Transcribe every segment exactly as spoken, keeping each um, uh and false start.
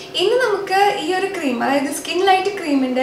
ഇന്ന് നമുക്ക് ഈ ഒരു ക്രീം, അതായത് സ്കിൻ ലൈറ്റ് ക്രീമിൻ്റെ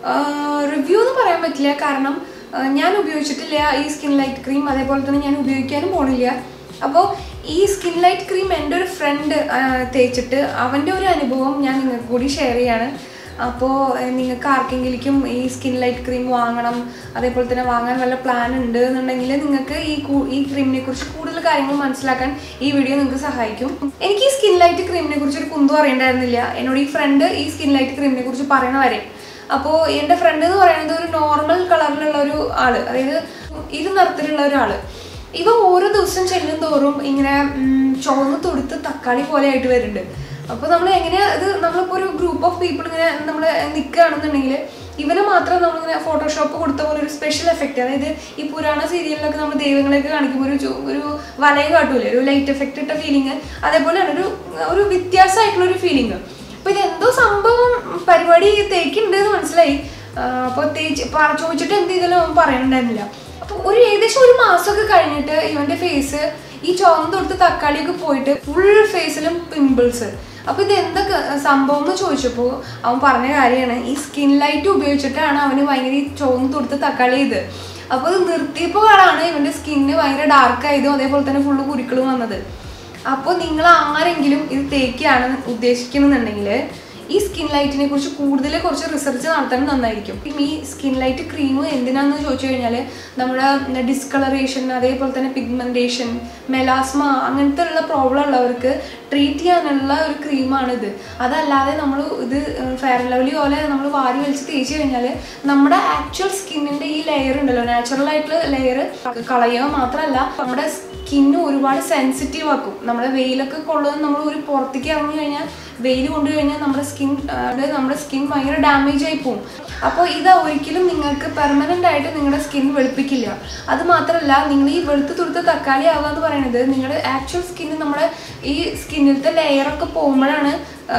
റിവ്യൂ എന്ന് പറയാൻ പറ്റില്ല. കാരണം ഞാൻ ഉപയോഗിച്ചിട്ടില്ല ഈ സ്കിൻ ലൈറ്റ് ക്രീം, അതേപോലെ തന്നെ ഞാൻ ഉപയോഗിക്കാനും പോണില്ല. അപ്പോൾ ഈ സ്കിൻ ലൈറ്റ് ക്രീം എൻ്റെ ഒരു ഫ്രണ്ട് തേച്ചിട്ട് അവൻ്റെ ഒരു അനുഭവം ഞാൻ നിങ്ങൾക്ക് കൂടി ഷെയർ ചെയ്യാണ്. അപ്പോൾ നിങ്ങൾക്ക് ആർക്കെങ്കിലും ഈ സ്കിൻ ലൈറ്റ് ക്രീം വാങ്ങണം, അതേപോലെ തന്നെ വാങ്ങാൻ വല്ല പ്ലാൻ ഉണ്ട് എന്നുണ്ടെങ്കിൽ നിങ്ങൾക്ക് ഈ ഈ ക്രീമിനെ കുറിച്ച് കൂടുതൽ കാര്യങ്ങൾ മനസ്സിലാക്കാൻ ഈ വീഡിയോ നിങ്ങൾക്ക് സഹായിക്കും. എനിക്ക് ഈ സ്കിൻ ലൈറ്റ് ക്രീമിനെ കുറിച്ച് ഒരു കുന്തും അറിയണ്ടായിരുന്നില്ല. എന്നോട് ഈ ഫ്രണ്ട് ഈ സ്കിൻ ലൈറ്റ് ക്രീമിനെ കുറിച്ച് പറയണ വരെ. അപ്പോൾ എൻ്റെ ഫ്രണ്ട് എന്ന് പറയുന്നത് ഒരു നോർമൽ കളറിലുള്ള ഒരു ആള്, അതായത് ഇരു നിറത്തിലുള്ള ഒരാൾ. ഇവ ഓരോ ദിവസം ചെല്ലും തോറും ഇങ്ങനെ ചുവന്ന് തൊടുത്ത് തക്കാളി പോലെ ആയിട്ട് വരുന്നുണ്ട്. അപ്പോൾ നമ്മൾ എങ്ങനെ അത് നമ്മളിപ്പോൾ ഒരു ഗ്രൂപ്പ് ഓഫ് പീപ്പിൾ ഇങ്ങനെ നമ്മൾ നിൽക്കുകയാണെന്നുണ്ടെങ്കിൽ ഇവനെ മാത്രം നമ്മളിങ്ങനെ ഫോട്ടോഷോപ്പ് കൊടുത്ത പോലെ ഒരു സ്പെഷ്യൽ എഫക്റ്റ്, അതായത് ഈ പുരാണ സീരിയലിലൊക്കെ നമ്മൾ ദൈവങ്ങളെയൊക്കെ കാണിക്കുമ്പോൾ ഒരു ഒരു വലയം കാട്ടൂലേ, ഒരു ലൈറ്റ് എഫക്റ്റ് ഇട്ട ഫീലിംഗ്, അതേപോലെയാണ് ഒരു ഒരു വ്യത്യാസമായിട്ടുള്ളൊരു ഫീലിംഗ്. അപ്പോൾ ഇതെന്തോ സംഭവം പരിപാടി തേക്കുന്നുണ്ട് എന്ന് മനസ്സിലായി. അപ്പോൾ തേച്ച് ചോദിച്ചിട്ട് എന്ത് ചെയ്താലും അവൻ പറയണ്ടായിരുന്നില്ല. അപ്പോൾ ഒരു ഏകദേശം ഒരു മാസമൊക്കെ കഴിഞ്ഞിട്ട് ഇവൻ്റെ ഫേസ് ഈ ചുവന്ന് തൊടുത്ത് തക്കാളിയൊക്കെ പോയിട്ട് ഫുൾ ഫേസിലും പിമ്പിൾസ്. അപ്പോൾ ഇത് എന്തൊക്കെ സംഭവം എന്ന് ചോദിച്ചപ്പോൾ അവൻ പറഞ്ഞ കാര്യമാണ്, ഈ സ്കിൻ ലൈറ്റ് ഉപയോഗിച്ചിട്ടാണ് അവന് ഭയങ്കര ഈ ചുവന്ന് തൊടുത്ത് തക്കാളി ഇത്. അപ്പോൾ ഇത് നിർത്തിയപ്പോഴാണ് ഇവൻ്റെ സ്കിന്ന് ഭയങ്കര ഡാർക്കായതും അതേപോലെ തന്നെ ഫുള്ള് കുരുക്കളും വന്നത്. അപ്പോൾ നിങ്ങൾ ആരെങ്കിലും ഇത് തേക്കുകയാണ് ഉദ്ദേശിക്കുന്നുണ്ടെങ്കിൽ ഈ സ്കിൻ ലൈറ്റിനെ കുറിച്ച് കൂടുതൽ കുറച്ച് റിസർച്ച് നടത്താൻ നന്നായിരിക്കും. ഈ സ്കിൻ ലൈറ്റ് ക്രീം എന്തിനാണെന്ന് ചോദിച്ചു കഴിഞ്ഞാൽ നമ്മുടെ ഡിസ്കളറേഷൻ, അതേപോലെ തന്നെ പിഗ്മെൻറ്റേഷൻ, മെലാസ്മ അങ്ങനത്തെ ഉള്ള പ്രോബ്ലം ഉള്ളവർക്ക് ട്രീറ്റ് ചെയ്യാനുള്ള ഒരു ക്രീമാണിത്. അതല്ലാതെ നമ്മൾ ഇത് ഫെയർ ലവ്ലി പോലെ നമ്മൾ വാരി വലിച്ച് തേച്ച് കഴിഞ്ഞാൽ നമ്മുടെ ആക്ച്വൽ സ്കിന്നിൻ്റെ ഈ ലെയർ ഉണ്ടല്ലോ, നാച്ചുറൽ ആയിട്ടുള്ള ലെയർ കളയുക മാത്രമല്ല നമ്മുടെ സ്കിന്ന് ഒരുപാട് സെൻസിറ്റീവ് ആക്കും. നമ്മുടെ വെയിലൊക്കെ കൊള്ളുന്നത് നമ്മൾ ഒരു പുറത്തേക്ക് ഇറങ്ങി കഴിഞ്ഞാൽ വെയിൽ കൊണ്ടു കഴിഞ്ഞാൽ നമ്മുടെ സ്കിൻ നമ്മുടെ സ്കിൻ ഭയങ്കര ഡാമേജ് ആയി പോകും. അപ്പോൾ ഇത് ഒരിക്കലും നിങ്ങൾക്ക് പെർമനൻ്റ് ആയിട്ട് നിങ്ങളുടെ സ്കിൻ വെളുപ്പിക്കില്ല. അത് മാത്രമല്ല, നിങ്ങൾ ഈ വെളുത്ത് തുടുത്ത തക്കാളി ആവുക എന്ന് പറയുന്നത് നിങ്ങളുടെ ആക്ച്വൽ സ്കിന്ന് നമ്മുടെ ഈ സ്കിന്നിലത്തെ ലെയറൊക്കെ പോകുമ്പോഴാണ്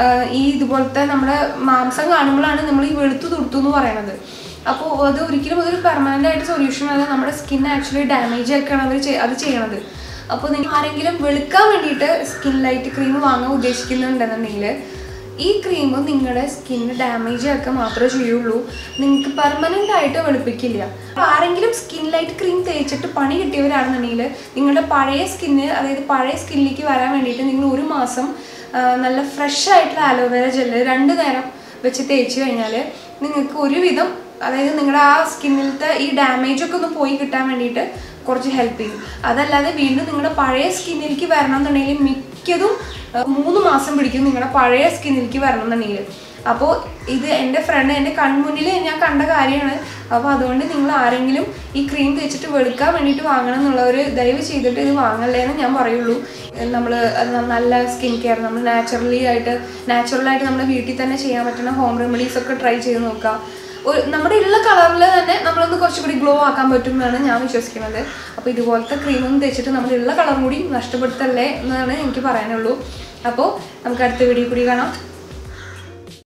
ഈ ഇതുപോലത്തെ നമ്മുടെ മാംസം കാണുമ്പോഴാണ് നമ്മൾ ഈ വെളുത്ത് തുടുത്തു എന്ന് പറയണത്. അപ്പോൾ അത് ഒരിക്കലും അതൊരു പെർമനൻ്റ് ആയിട്ട് സൊല്യൂഷൻ അല്ല, നമ്മുടെ സ്കിൻ ആക്ച്വലി ഡാമേജ് ആക്കുകയാണ് അവർ അത് ചെയ്യണത്. അപ്പോൾ നിങ്ങൾ ആരെങ്കിലും വെളുക്കാൻ വേണ്ടിയിട്ട് സ്കിൻ ലൈറ്റ് ക്രീം വാങ്ങാൻ ഉദ്ദേശിക്കുന്നുണ്ടെന്നുണ്ടെങ്കിൽ ഈ ക്രീം നിങ്ങളുടെ സ്കിന്ന് ഡാമേജ് ആക്കുക മാത്രമേ ചെയ്യുള്ളൂ, നിങ്ങൾക്ക് പെർമനൻ്റ് ആയിട്ട് വെളുപ്പിക്കില്ല. അപ്പോൾ ആരെങ്കിലും സ്കിൻ ലൈറ്റ് ക്രീം തേച്ചിട്ട് പണി കിട്ടിയവരാണെന്നുണ്ടെങ്കിൽ നിങ്ങളുടെ പഴയ സ്കിന്ന്, അതായത് പഴയ സ്കിന്നിലേക്ക് വരാൻ വേണ്ടിയിട്ട് നിങ്ങൾ ഒരു മാസം നല്ല ഫ്രഷ് ആയിട്ടുള്ള അലോവേര ജെല്ല് രണ്ട് നേരം വെച്ച് തേച്ച് കഴിഞ്ഞാൽ നിങ്ങൾക്ക് ഒരുവിധം, അതായത് നിങ്ങളുടെ ആ സ്കിന്നിലത്തെ ഈ ഡാമേജൊക്കെ ഒന്ന് പോയി കിട്ടാൻ വേണ്ടിയിട്ട് കുറച്ച് ഹെൽപ്പ് ചെയ്യും. അതല്ലാതെ വീണ്ടും നിങ്ങളുടെ പഴയ സ്കിന്നിലേക്ക് വരണം എന്നുണ്ടെങ്കിൽ മിക്കതും മൂന്ന് മാസം പിടിക്കും നിങ്ങളുടെ പഴയ സ്കിന്നിലേക്ക് വരണം എന്നുണ്ടെങ്കിൽ. അപ്പോൾ ഇത് എൻ്റെ ഫ്രണ്ട് എൻ്റെ കൺമുന്നിൽ ഞാൻ കണ്ട കാര്യമാണ്. അപ്പോൾ അതുകൊണ്ട് നിങ്ങൾ ആരെങ്കിലും ഈ ക്രീം തേച്ചിട്ട് വെളുക്കാൻ വേണ്ടിയിട്ട് വാങ്ങണം എന്നുള്ളവർ ദയവ് ചെയ്തിട്ട് ഇത് വാങ്ങല്ലേ എന്ന് ഞാൻ പറയുള്ളൂ. നമ്മൾ നല്ല സ്കിൻ കെയർ നമ്മൾ നാച്ചുറലി ആയിട്ട് നാച്ചുറലായിട്ട് നമ്മുടെ വീട്ടിൽ തന്നെ ചെയ്യാൻ പറ്റുന്ന ഹോം റെമഡീസൊക്കെ ട്രൈ ചെയ്ത് നോക്കുക. ഒരു നമ്മുടെ ഉള്ള കളറിൽ തന്നെ നമ്മളൊന്ന് കുറച്ചുകൂടി ഗ്ലോ ആക്കാൻ പറ്റും എന്നാണ് ഞാൻ വിശ്വസിക്കുന്നത്. അപ്പോൾ ഇതുപോലത്തെ ക്രീമൊന്നും തേച്ചിട്ട് നമ്മളുള്ള കളറും കൂടി നഷ്ടപ്പെടുത്തല്ലേ എന്നാണ് എനിക്ക് പറയാനുള്ളൂ. അപ്പോൾ നമുക്ക് അടുത്ത വീഡിയോ കൂടി കാണാം.